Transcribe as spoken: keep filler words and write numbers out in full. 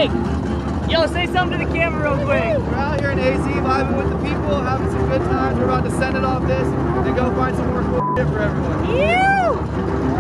Blake, yo, say something to the camera real quick. We're out here in A Z vibing with the people, having some good times. We're about to send it off this and go find some more cool shit for everyone. Ew!